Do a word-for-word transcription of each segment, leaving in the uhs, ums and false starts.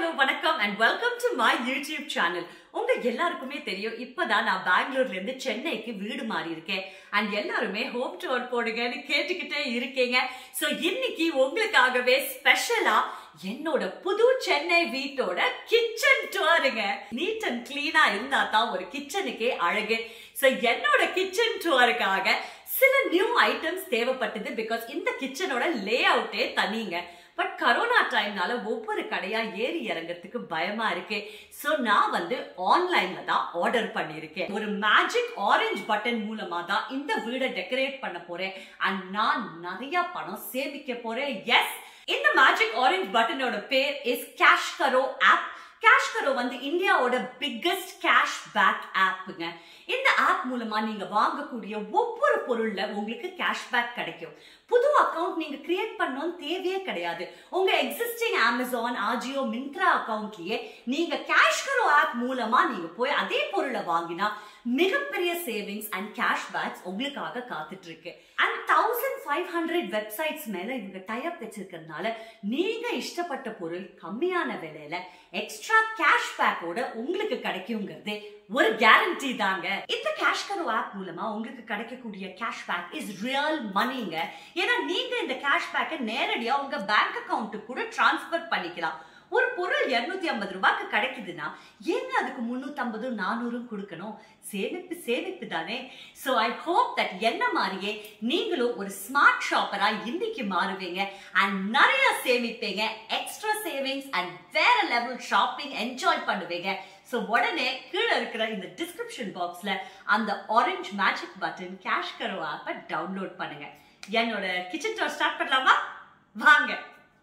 hello, vanakkam and welcome to my YouTube channel. உங்க எல்லாருக்குமே தெரியும் இப்பதான் நான் பெங்களூர்ல இருந்து சென்னைக்கு வீடு மாறி இருக்கேன் and எல்லாருமே ஹோம் டூர் போடுங்கன்னு கேட்டுக்கிட்டே இருக்கீங்க. சோ இன்னைக்கு உங்களுக்காகவே ஸ்பெஷலா என்னோட புது சென்னை வீட்டோட கிச்சன் டூருங்க. நீட் அண்ட் கிளீனா இருந்தா தான் ஒரு கிச்சனுக்கே அழகு. சோ என்னோட கிச்சன் டூருக்காக சில நியூ ஐட்டம்ஸ் தேவைப்பட்டது பிகாஸ் இந்த கிச்சனோட லே அவுட்டே தனிங்க. பட் கரோனா டைம்னால ஒவ்வொரு கடையா ஏறி இறங்கிறதுக்கு பயமா இருக்கு. சோ நான் வந்து ஆன்லைன்ல தான் ஆர்டர் பண்ணிருக்கேன். ஒரு மேஜிக் ஆரஞ்சு பட்டன் மூலமா தான் இந்த வீடை டெக்கரேட் பண்ண போறேன் அண்ட் நான் நிறைய பணம் சேமிக்க போறேன். எஸ், இந்த மேஜிக் ஆரஞ்சு பட்டனோட பேர் is CashKaro app. CashKaro வந்து இந்தியாவோட பிக்கஸ்ட் கேஷ் பேக் ஆப்புங்க. இந்த ஆப் மூலமா நீங்க வாங்கக்கூடிய ஒவ்வொரு பொருள்ல உங்களுக்கு கேஷ்பேக் கிடைக்கும். புது அக்கவுண்ட் நீங்க கிரியேட் பண்ணணும் தேவையே கிடையாது. உங்க எக்ஸிஸ்டிங் அமேசான், ஆஜியோ, மிந்த்ரா அக்கவுண்ட்லயே நீங்க கேஷ் கரோ ஆப் மூலமா நீங்க போய் அதே பொருளை வாங்கினா மிகப்பெரிய சேவிங்ஸ் அண்ட் கேஷ்பேக்ஸ் உங்களுக்காக காத்துட்டு இருக்கு. And thousand five hundred websites மேல இவங்க டைப் வச்சிருக்கிறதுனால நீங்க இஷ்டப்பட்ட பொருள் கம்மியான விலையில எக்ஸ்ட்ரா கேஷ்பேக்கோட உங்களுக்கு கிடைக்குங்கிறது ஒரு கேரண்டி தாங்க. இந்த கேஷ் கரோ ஆப் மூலமா உங்களுக்கு கிடைக்கக்கூடிய கேஷ்பேக் இஸ் ரியல் மணிங்க. ஏன்னா நீங்க இந்த கேஷ்பேக்கை நேரடியா உங்க பேங்க் அக்கவுண்ட்டுக்கு கூட டிரான்ஸ்பர் பண்ணிக்கலாம். ஒரு பொருள் இருநூத்தி ஐம்பது ரூபாய்க்கு கிடைக்குதுன்னா ஏங்க அதுக்கு முன்னூத்தி ஐம்பது நானூறும் கொடுக்கணும்? சேமிப்பு சேமிப்பு தானே. சோ ஐ ஹோப் தட் என்ன மாதிரியே நீங்களும் ஒரு ஸ்மார்ட் ஷாப்பரா இன்னைக்கு மாறுவீங்க அண்ட் நிறைய சேமிப்பீங்க, எக்ஸ்ட்ரா சேவிங்ஸ் அண்ட் வேற லெவல் ஷாப்பிங் என்ஜாய் பண்ணுவீங்க. சோ உடனே கீழே இருக்கிற இந்த டிஸ்கிரிப்ஷன் பாக்ஸ்ல அந்த orange magic button CashKaro ஆப்பை டவுன்லோட் பண்ணுங்க. என்னோட கிச்சன் டூர் ஸ்டார்ட் பண்ணலாமா? வாங்க.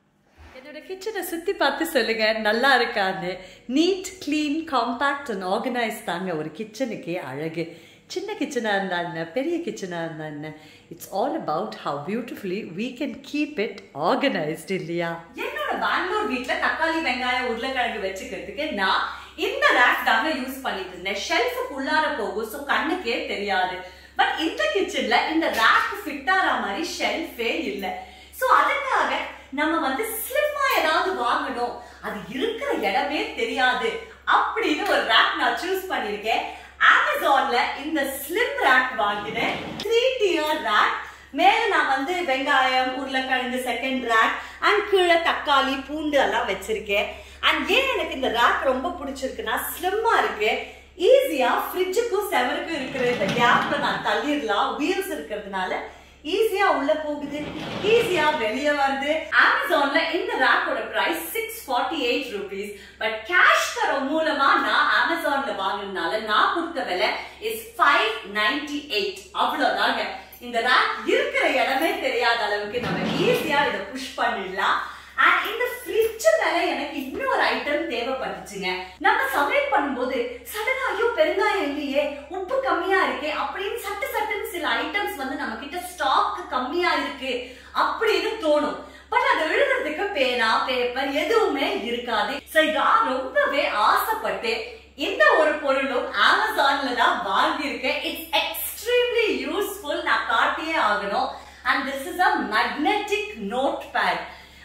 என்னோட கிச்சனை சுத்தி பார்த்து சொல்லுங்க நல்லா இருக்கான்னு. Neat, clean, compact and organise தாங்க ஒரு கிச்சனுக்கே அழகு. சின்ன கிச்சனா இருந்தா என்ன, பெரிய கிச்சனா இருந்தா என்ன, it's all about how beautifully we can keep it organized இல்லையா? என்னோட பெங்களூர் வீட்ல தக்காளி, வெங்காயம், உருளைக்கிழங்கு வச்சுக்கிறதுக்கு நான் இந்த ரேக் தாங்க யூஸ் பண்ணிட்டு இருந்தேன். ஷெல்ஃபுக்கு உள்ளார போகும், சோ கண்ணுக்கே தெரியாது. பட் இந்த கிச்சன்ல இந்த ரேக் ஃபிட் ஆற மாதிரி ஷெல்ஃபே இல்ல. சோ அதுக்காக நம்ம வந்து ஸ்லிம்மா ஏதாவது வாங்கணும், அது இருக்கிற இடமே தெரியாது அப்படின்னு ஒரு ரேக் நான் சூஸ் பண்ணிருக்கேன். அமேசான்ல இந்த ஸ்லிம் ரேக் வாங்கினேன். Three tier rack. மேல நான் வந்து வெங்காயம், உருளைக்கிழங்கு செகண்ட் ரேக் அண்ட் கீழே தக்காளி, பூண்டு எல்லாம் வச்சிருக்கேன். அண்ட் ஏன் எனக்கு இந்த ரேக் ரொம்ப பிடிச்சிருக்குன்னா ஸ்லிம்மா இருக்கு. ஈஸியா ஃப்ரிட்ஜுக்கும் செவருக்கும் இருக்கிற இந்த கேப்ல நான் தள்ளிடலாம். வீல்ஸ் இருக்கிறதுனால ஈஸியா உள்ள போகுது, ஈஸியா வெளியே வருது. அமேசான்ல இந்த ரேக்கோட price six forty eight rupees. But cash கரோ மூலமா நான் அமேசான்ல வாங்கினால நான் கொடுத்த விலை இஸ் ஃபைவ் நைன்டி எயிட். அவ்வளவுதாங்க. இந்த ரேக் இருக்கிற இடமே தெரியாத அளவுக்கு நம்ம ஈஸியா இதை புஷ் பண்ணிடலாம். அண்ட் இந்த ஃப்ரிட்ஜ் மேல எனக்கு இன்னொரு ஐட்டம் தேவைப்பட்டுச்சுங்க. நம்ம சமையல் பண்ணும்போது சடனா ஐயோ பெருங்காயம் இல்லையே, உப்பு கம்மியா இருக்கே அப்படின்னு சட்டு சட்டுன்னு சில ஐட்டம்ஸ் வந்து நம்ம கிட்ட ஸ்டாக் கம்மியா இருக்கு அப்படின்னு தோணும். பட் அது எழுதுறதுக்கு பேனா, பேப்பர் எதுவுமே இருக்காது. சோ நான் ரொம்பவே ஆசைப்பட்டு இந்த ஒரு பொருளும் அமேசான்ல தான் வாங்கியிருக்கேன். இட்ஸ் எக்ஸ்ட்ரீம்லி யூஸ்ஃபுல், நான் காட்டியே ஆகணும். And this is a magnetic note pad.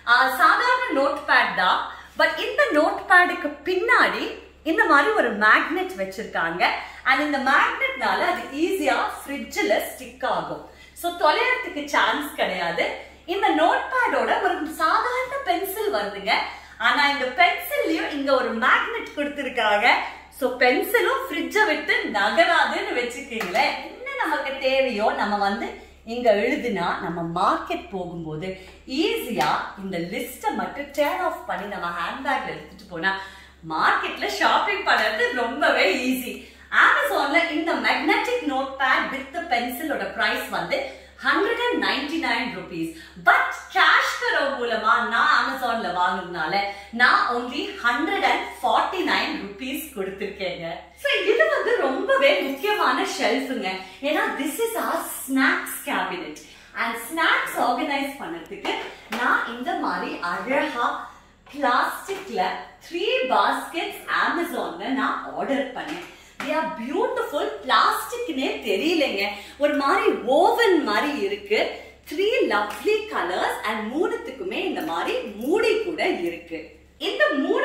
சாதாரண நோட் பேட் தான், பட் இந்த நோட் பேடுக்கு பின்னாடி இந்த மாதிரி ஒரு மேக்னெட் வச்சிருக்காங்க. அண்ட் இந்த மேக்னெட்னால அது ஈஸியா ஃப்ரிட்ஜில் ஸ்டிக் ஆகும். ஸோ தொலைறதுக்கு சான்ஸ் கிடையாது. இந்த நோட் பேடோட ஒரு சாதாரண பென்சில் வருதுங்க. ஆனா இந்த பென்சில்லையும் இங்க ஒரு மேக்னெட் கொடுத்துருக்காங்க. ஸோ பென்சிலும் ஃப்ரிட்ஜை விட்டு நகராதுன்னு வச்சுக்கீங்களேன். என்ன நமக்கு தேவையோ நம்ம வந்து இங்க எழுதுனா நம்ம மார்க்கெட் போகும்போது ஈஸியா இந்த லிஸ்ட மட்டும் டேர்ன் ஆஃப் பண்ணி நம்ம ஹேண்ட்பேக்ல எடுத்துட்டு போனா மார்க்கெட்ல ஷாப்பிங் பண்றது ரொம்பவே ஈஸி. அமேசான்ல இந்த மேக்னெட்டிக் நோட் பேட் வித் பென்சிலோட பிரைஸ் வந்து hundred and ninety nine rupees. But cash கரோ மூலமா நான் அமேசான்ல வாங்குறதுனால நான் only hundred and forty nine rupees கொடுத்துருக்கேங்க. சோ இது வந்து ரொம்பவே முக்கியமான ஷெல்ஃபுங்க. ஏன்னா this is our snacks cabinet. And snacks organise பண்ணதுக்கு நான் இந்த மாதிரி அழகா பிளாஸ்டிக்ல த்ரீ பாஸ்கெட்ஸ் அமேசான்ல நான் ஆர்டர் பண்ணேன். They are beautiful. பிளாஸ்டிக்னே தெரியலங்க, ஒரு மாதிரி ஓவன் மாதிரி இருக்கு. த்ரீ லவ்லி கலர்ஸ் அண்ட் மூணுத்துக்குமே இந்த மாதிரி மூடி கூட இருக்கு. இந்த மூணு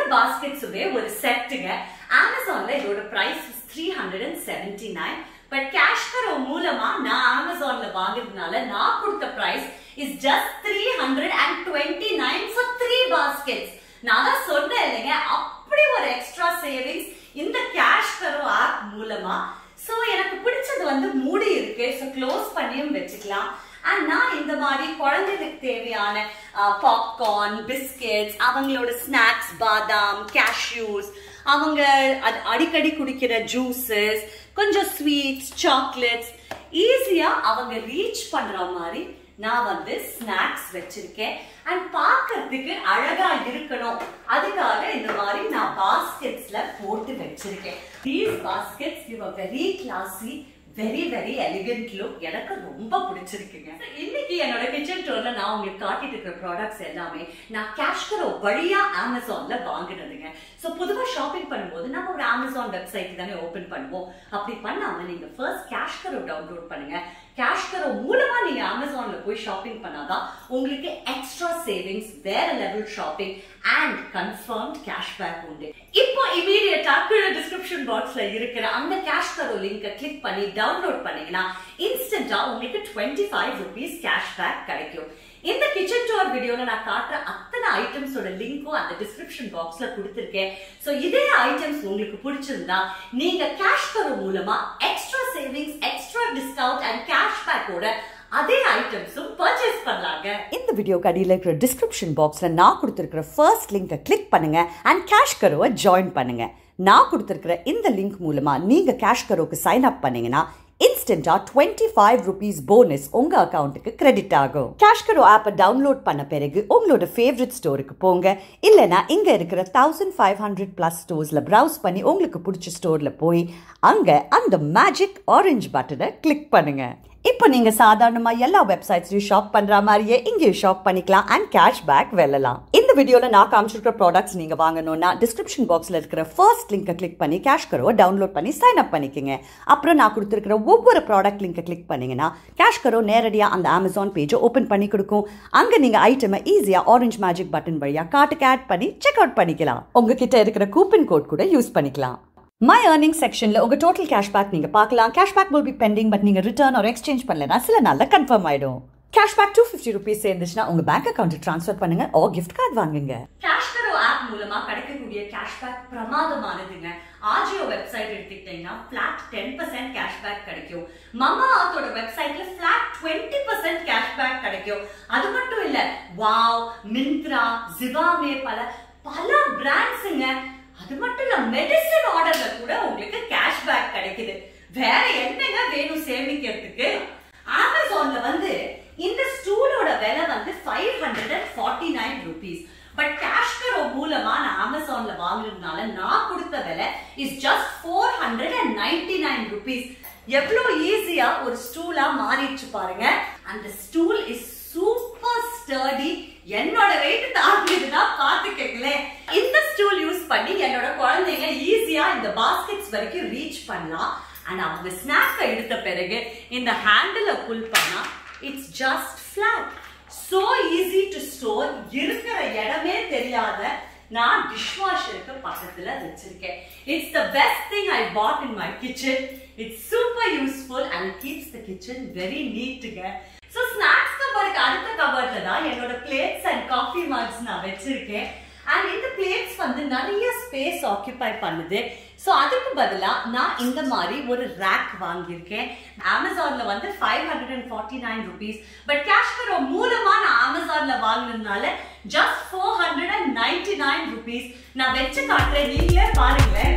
பாஸ்கெட்ஸுமே ஒரு செட்டுங்க. அமேசான்ல இதோட price three seventy-nine. But CashKaro மூலமா நான் அமேசான்ல வாங்குறதுனால நான் கொடுத்த price is just three twenty-nine for three baskets. நான் தான் சொன்னேன் இல்லைங்க, அப்படி ஒரு எக்ஸ்ட்ரா சேவிங்ஸ் இந்த கேஷ்கரோ ஆப் மூலமா. சோ எனக்கு பிடிச்சது வந்து மூடி இருக்கு, சோ க்ளோஸ் பண்ணியும் வச்சுக்கலாம். அண்ட் நான் இந்த மாதிரி குழந்தைகளுக்கு தேவையான பாப்கார்ன், பிஸ்கெட்ஸ், அவங்களோட ஸ்நாக்ஸ், பாதாம், கேஷ்யூஸ், அவங்க அடிக்கடி குடிக்கிற ஜூசஸ், கொஞ்சம் ஸ்வீட்ஸ், சாக்லேட்ஸ் ஈஸியா அவங்க ரீச் பண்ற மாதிரி நான் வந்து ஸ்நாக்ஸ் வச்சிருக்கேன். அண்ட் பார்க்கிறதுக்கு அழகா இருக்கணும், அதுக்காக இந்த மாதிரி நான் பாஸ்கெட்ஸ்ல போட்டு வச்சிருக்கேன். These baskets give a very classy, very very elegant look. எனக்கு ரொம்ப பிடிச்சிருக்குங்க. இன்னைக்கு என்னோட கிச்சன் டூர்ல நான் உங்களுக்கு காட்டிட்டு இருக்கிற ப்ராடக்ட்ஸ் எல்லாமே நான் கேஷ்கரோ வழியா அமேசான்ல வாங்கினதுங்க. சோ பொதுவா ஷாப்பிங் பண்ணும்போது நம்ம ஒரு அமேசான் வெப்சைட் தானே ஓபன் பண்ணுவோம். அப்படி பண்ணாம நீங்க ஃபர்ஸ்ட் கேஷ்கரோ டவுன்லோட் பண்ணுங்க. கேஷ்கரோ மூலமா நீங்க அமேசான்ல போய் ஷாப்பிங் பண்ணாதான் உங்களுக்கு எக்ஸ்ட்ரா சேவிங்ஸ், வேற level shopping and confirmed cashback உண்டு. இப்போ இமீடியட்டா கீழே டிஸ்கிரிப்ஷன் பாக்ஸ்ல இருக்கிற அந்த கேஷ்கரோ லிங்கை கிளிக் பண்ணி டவுன்லோட் பண்ணீங்கன்னா இன்ஸ்டன்டா உங்களுக்கு twenty-five rupees கேஷ்பேக் கிடைக்கும். இந்த கிச்சன் டூர் வீடியோல நான் காட்டுற அத்தனை ஐட்டம்ஸோட லிங்க்கும் அந்த டிஸ்கிரிப்ஷன் பாக்ஸ்ல கொடுத்திருக்கேன். சோ இதே ஐட்டம்ஸ் உங்களுக்கு பிடிச்சிருந்தா நீங்க கேஷ்கரோ மூலமா extra savings, extra discount and கேஷ்பேக்கோட அதே ஐட்டம்ஸும் பர்ச்சேஸ் பண்ணலாங்க. இந்த வீடியோக்கு அடியில் இருக்கிற டிஸ்கிரிப்ஷன் பாக்ஸ்ல நான் கொடுத்திருக்கிற ஃபர்ஸ்ட் லிங்கை கிளிக் பண்ணுங்க அண்ட் கேஷ்கரோவை ஜாயின் பண்ணுங்க. நான் கொடுத்திருக்கிற இந்த லிங்க் மூலமா நீங்க கேஷ்கரோக்கு சைன் அப் பண்ணீங்கன்னா இன்ஸ்டன்டா twenty-five rupees போனஸ் உங்க அக்கவுண்ட்டுக்கு கிரெடிட் ஆகும். கேஷ்கரோ ஆப்பை டவுன்லோட் பண்ண பிறகு உங்களோட ஃபேவரட் ஸ்டோருக்கு போங்க. இல்லைன்னா இங்க இருக்கிற தௌசண்ட் ஃபைவ் ஹண்ட்ரட் பிளஸ் ஸ்டோர்ஸ்ல ப்ரௌஸ் பண்ணி உங்களுக்கு பிடிச்ச ஸ்டோர்ல போய் அங்க அந்த மேஜிக் ஆரஞ்சு பட்டனை கிளிக் பண்ணுங்க. இப்போ நீங்க சாதாரணமா எல்லா வெப்சைட்ஸ்லயும் ஷாப் பண்ற மாதிரியே இங்கேயும் ஷாப் பண்ணிக்கலாம் அண்ட் கேஷ்பேக் வெல்லலாம். இந்த வீடியோல நான் காமிச்சிருக்கிற ப்ராடக்ட்ஸ் நீங்க வாங்கணும்னா டிஸ்கிரிப்ஷன் பாக்ஸ்ல இருக்கிற ஃபர்ஸ்ட் லிங்கை கிளிக் பண்ணி கேஷ்கரோவை டவுன்லோட் பண்ணி சைன் அப் பண்ணிக்கங்க. அப்புறம் நான் கொடுத்திருக்கிற ஒவ்வொரு ப்ராடக்ட் லிங்கை கிளிக் பண்ணீங்கன்னா கேஷ்கரோ நேரடியா அந்த அமேசான் பேஜை ஓபன் பண்ணி கொடுக்கும். அங்க நீங்க ஐட்டமை ஈஸியா ஆரஞ்சு மேஜிக் பட்டன் வழியா கார்ட்டுக்கு ஆட் பண்ணி செக் அவுட் பண்ணிக்கலாம். உங்ககிட்ட இருக்கிற கூப்பன் கோட் கூட யூஸ் பண்ணிக்கலாம். My earning sectionல உங்க total cashback நீங்க பார்க்கலாம். Cashback will be pending, but நீங்க return or exchange பண்ணலனா சில நாள்ல கன்ஃபார்ம் ஆயிடும். Cashback two hundred fifty rupees சேர்ந்துச்சுனா உங்க பேங்க் அக்கவுண்ட் ட்ரான்ஸ்ஃபர் பண்ணுங்க or gift card வாங்குங்க. கேஷ்கரோ ஆப் மூலமா கிடைக்கக்கூடிய கேஷ்பேக் பிரமாதமானதுங்க. ஆஜியோ வெப்சைட் எடுத்துக்கிட்டீங்கன்னா flat ten percent கேஷ்பேக் கிடைக்கும். மமா ஆத்தோட வெப்சைட்ல flat twenty percent கேஷ்பேக் கிடைக்கும். அது மட்டும் இல்ல, வாவ், மிந்த்ரா, ஜிவாமே பல பல பிராண்ட்ஸ்ங்க. அது மட்டும் இல்ல, மெடிசன் ஆர்டர்ல கூட உங்களுக்கு கேஷ்பேக் கிடைக்குது. வேற என்னங்க வேணும் சேமிக்கிறதுக்கு? அமேசான்ல வந்து இந்த ஸ்டூலோட விலை வந்து five forty-nine rupees. But CashKaro மூலமா நான் அமேசான்ல வாங்குறதுனால நான் கொடுத்த விலை is just four ninety-nine rupees. எவ்வளவு ஈஸியா ஒரு ஸ்டூலா மாறிடுச்சு பாருங்க. அந்த ஸ்டூல் இஸ் சூப்பர் ஸ்டர்டி. என்னோட வெயிட் தாங்கிடுதுன்னா பாத்துக்கங்களே. இந்த ஸ்டூல் யூஸ் பண்ணி என்னோட குழந்தைங்க ஈஸியா இந்த பாஸ்கெட்ஸ் வரைக்கும் ரீச் பண்ணலாம். அண்ட் அவங்க ஸ்நாக்ஸ் எடுத்த பிறகு இந்த ஹேண்டில புல் பண்ணா it's just flat. So easy to store. இருக்கிற இடமே தெரியாத நான் டிஷ்வாஷருக்கு பக்கத்துல வச்சிருக்கேன். It's the best thing I put in my kitchen. It's super useful and keeps the kitchen very நீட்டுங்க. சோ ஸ்நாக்ஸ் கபருக்கு அடுத்த கபர்ல தான் என்னோட பிளேட்ஸ் அண்ட் காஃபி மக்ஸ் நான் வச்சிருக்கேன். அண்ட் இந்த பிளேட்ஸ் வந்து நிறைய ஸ்பேஸ் ஆக்கியூபை பண்ணுது. சோ அதுக்கு பதிலா நான் இந்த மாதிரி ஒரு ரேக் வாங்கியிருக்கேன். அமேசான்ல வந்து five forty-nine rupees. But CashKaro மூலமா நான் அமேசான்ல வாங்கினதுனால ஜஸ்ட் four ninety-nine rupees. நான் வச்சு காட்டுறேன், நீங்களே பாருங்களேன்.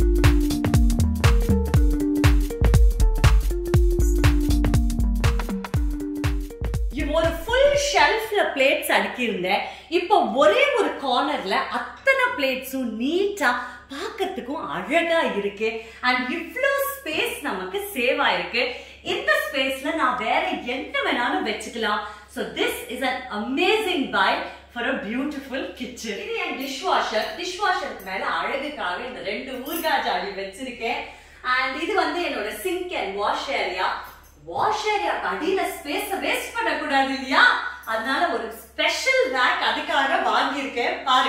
ஒரு ஃபுல் ஷெல்ஃப்ல பிளேட்ஸ் அடுக்கியிருந்தேன். இப்போ ஒரே ஒரு கார்னர்ல அத்தனை பிளேட்ஸும் நீட்டா பார்க்கிறதுக்கும் அழகா இருக்கு. அண்ட் இவ்ளோ ஸ்பேஸ் நமக்கு சேவ் ஆயிருக்கு. இந்த ஸ்பேஸ்ல நான் வேற என்ன வேணாலும் வச்சுக்கலாம். So this is an amazing buy for a beautiful kitchen. இது என் டிஷ்வாஷர். டிஷ்வாஷருக்கு மேல அழகுக்காக இந்த ரெண்டு ஊர்கா ஜாடி வச்சிருக்கேன். அண்ட் இது வந்து என்னோட sink and wash area. Wash area அடியில ஸ்பேஸ் வேஸ்ட் பண்ண கூடாது இல்லையா? அதனால ஒரு ஸ்பெஷல் ரேக் அதுக்காக வாங்கியிருக்கேன். பாருங்க,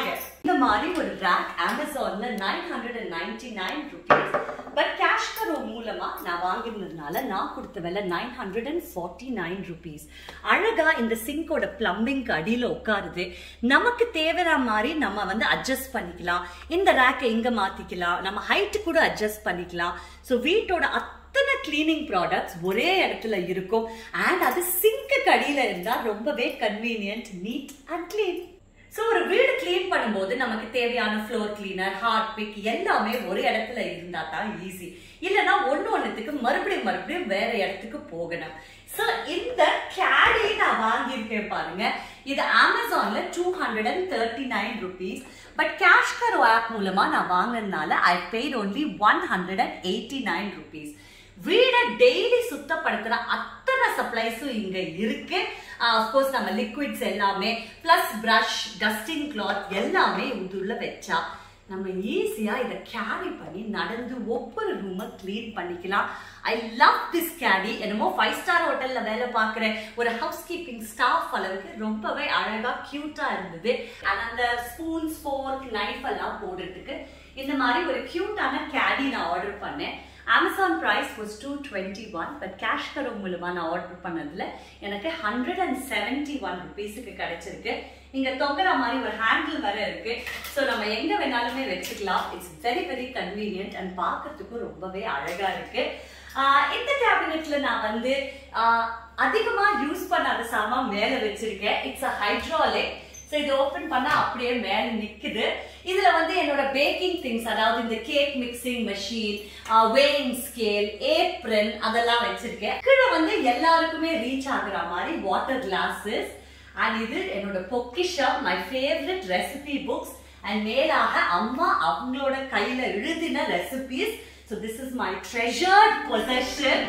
இந்த மாதிரி ஒரு ரேக் அமேசான்ல nine hundred and ninety nine rupees. But cash கரோ மூலமா நான் வாங்கினதுனால நான் கொடுத்த விலை nine hundred and forty nine rupees. அழகா இந்த சிங்கோட பிளம்பிங்க்கு அடியில உட்காருது. நமக்கு தேவையான மாதிரி நம்ம வந்து அட்ஜஸ்ட் பண்ணிக்கலாம். இந்த ரேக்கை இங்க மாத்திக்கலாம், நம்ம ஹைட் கூட அட்ஜஸ்ட் பண்ணிக்கலாம். ஸோ வீட்டோட அத்தனை கிளீனிங் ப்ராடக்ட்ஸ் ஒரே இடத்துல இருக்கும். அண்ட் அது சிங்க்கு அடியில இருந்தா ரொம்பவே convenient, neat and clean. So ஒரு வீடு கிளீன் பண்ணும்போது நமக்கு தேவையான ஃப்ளோர் கிளீனர், ஹார்ட் பிக் எல்லாமே ஒரு இடத்துல இருந்தா தான் ஈஸி. இல்லைன்னா ஒன்னு ஒன்னுத்துக்கு மறுபடியும் மறுபடியும் வேற இடத்துக்கு போகணும். ஸோ இந்த கேடி நான் வாங்கியிருக்கேன் பாருங்க. இது அமேசான்ல two hundred and thirty nine rupees. But cash Karo app மூலமா நான் வாங்கினதுனால I paid only one hundred and eighty nine rupees. வீடை டெய்லி சுத்தப்படுத்துற அத்தனை சப்ளைஸும் இங்க இருக்கு. அஃப்கோர்ஸ் நம்ம லிக்விட்ஸ் எல்லாமே பிளஸ் பிரஷ், டஸ்டிங் கிளாத் எல்லாமே இதுல வச்சா நம்ம ஈஸியா இதை கேரி பண்ணி நடந்து ஒவ்வொரு ரூமை கிளீன் பண்ணிக்கலாம். I love this caddy. என்னமோ ஃபைவ் ஸ்டார் ஹோட்டல்ல வேலை பார்க்குற ஒரு ஹவுஸ் கீப்பிங் ஸ்டாஃப் அளவுக்கு ரொம்பவே அழகா கியூட்டா இருந்தது. அந்த ஸ்பூன்ஸ், ஃபோர்க், நைஃப் எல்லாம் போடுறதுக்கு இந்த மாதிரி ஒரு கியூட்டான கேடி நான் ஆர்டர் பண்ணேன். Amazon price was two twenty one. But cash கரோ மூலமா நான் ஆர்டர் பண்ணதுல எனக்கு ஹண்ட்ரட் அண்ட் செவன்டி ஒன் ருபீஸுக்கு கிடைச்சிருக்கு. இங்க தொங்குற மாதிரி ஒரு ஹேண்டில் வர இருக்கு. ஸோ நம்ம எங்க வேணாலுமே வச்சுக்கலாம். It's very very convenient and பார்க்கறதுக்கும் ரொம்பவே அழகா இருக்கு. இந்த கேபினெட்ல நான் வந்து அதிகமா யூஸ் பண்ணாத சாமான் மேல வச்சிருக்கேன். It's a hydraulic. ஸோ இது ஓப்பன் பண்ணா அப்படியே மேல நிக்குது. இதுல வந்து என்னோட பேக்கிங் திங்ஸ், அதாவது இந்த cake mixing machine, weighing scale, apron அதெல்லாம் வச்சிருக்கேன். கீழே வந்து எல்லாருக்குமே ரீச் ஆகுற மாதிரி வாட்டர் கிளாஸஸ். அண்ட் இது என்னோட பொக்கிஷம், my favourite recipe books. And மேலாக அம்மா அவங்களோட கையில எழுதின recipes. So this is my treasured possession.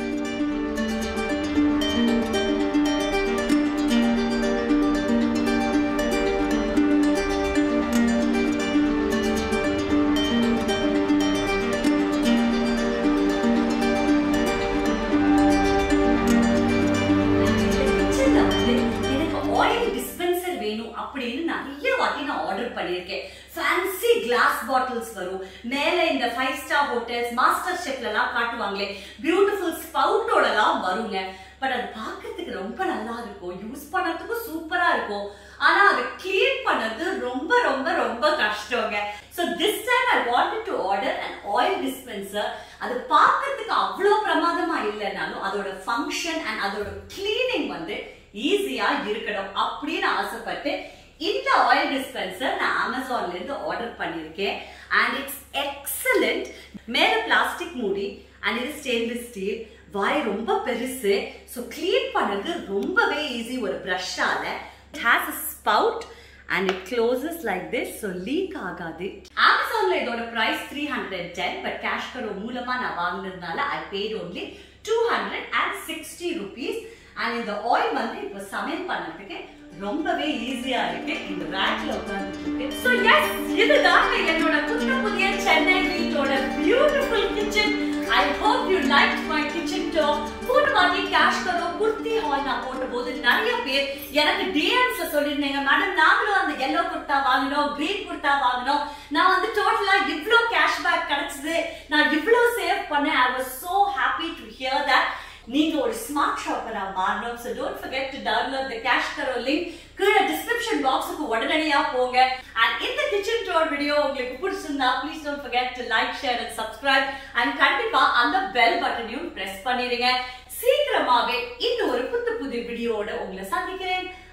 அப்படின்னு நிறைய வாட்டி நான் ஆர்டர் பண்ணியிருக்கேன். ஃபேன்சி கிளாஸ் பாட்டில்ஸ் வரும். மேல இந்த ஃபைவ் ஸ்டார் ஹோட்டல்ஸ், மாஸ்டர் ஷெஃப்ல எல்லாம் காட்டுவாங்களே பியூட்டிஃபுல் ஸ்பவுட்டோட எல்லாம் வருங்க. பட் அது பார்க்கறதுக்கு ரொம்ப நல்லா இருக்கும், யூஸ் பண்ணறதுக்கு சூப்பரா இருக்கும். ஆனா அதை கிளீன் பண்ணது ரொம்ப ரொம்ப ரொம்ப கஷ்டங்க. So this time I wanted to order an oil dispenser. அது பார்க்கறதுக்கு அவ்வளவு பிரமாதமா இல்லைனாலும் அதோட ஃபங்க்ஷன் அண்ட் அதோட கிளீனிங் வந்து ஈஸியா இருக்கணும் அப்படின்னு ஆசைப்பட்டு இந்த ஆயில் டிஸ்பென்சர் நான் அமேசான்ல இருந்து ஆர்டர் பண்ணிருக்கேன். And it's excellent. மேல பிளாஸ்டிக் மூடி அண்ட் இது ஸ்டெயின்லெஸ் ஸ்டீல். வாய் ரொம்ப பெருசு. ஸோ கிளீன் பண்ணது ரொம்பவே ஈஸி ஒரு ப்ரஷ்ஷால. It has a spout and it closes like this, so leak ஆகாது. அமேசான்ல இதோட price three hundred ten. But cash கரோ மூலமா நான் வாங்கினதுனால I paid only two hundred sixty rupees. and இந்த ஆயில் வந்து இப்ப சமையல் பண்ணதுக்கு ரொம்பவே ஈஸியா இருக்கு. இந்த ரேக்ல உட்கார்ந்துருக்கு. சோ எஸ், இதுதான் என்னோட புத்த புதிய சென்னை வீட்டோட beautiful kitchen. I hope you liked my kitchen tour. போன வாட்டி கேஷ் கரோ குர்த்தி ஹால் நான் போட்டபோது நிறைய பேர் எனக்கு டிஎம்ஸ்ல சொல்லிருந்தீங்க, மேடம் நாங்களும் அந்த yellow குர்த்தா வாங்கினோம், கிரீன் குர்த்தா வாங்கினோம், நான் வந்து டோட்டலா இவ்ளோ கேஷ்பேக் கிடைச்சது, நான் இவ்ளோ சேவ் பண்ணேன். I was so happy to hear that. நீங்க ஒரு ஸ்மார்ட் ஷாப்பரா மாறணும். So don't forget to download the Cash Karo link. கீழே டிஸ்கிரிப்ஷன் பாக்ஸுக்கு உடனடியா போங்க. and இந்த கிச்சன் டூர் வீடியோ உங்களுக்கு பிடிச்சிருந்தா please don't forget to like, share and subscribe. and கண்டிப்பா அந்த பெல் பட்டனையும் பிரஸ் பண்ணிடுங்க. சீக்கிரமாவே இன்னொரு புது புது வீடியோட உங்களை சந்திக்கிறேன்.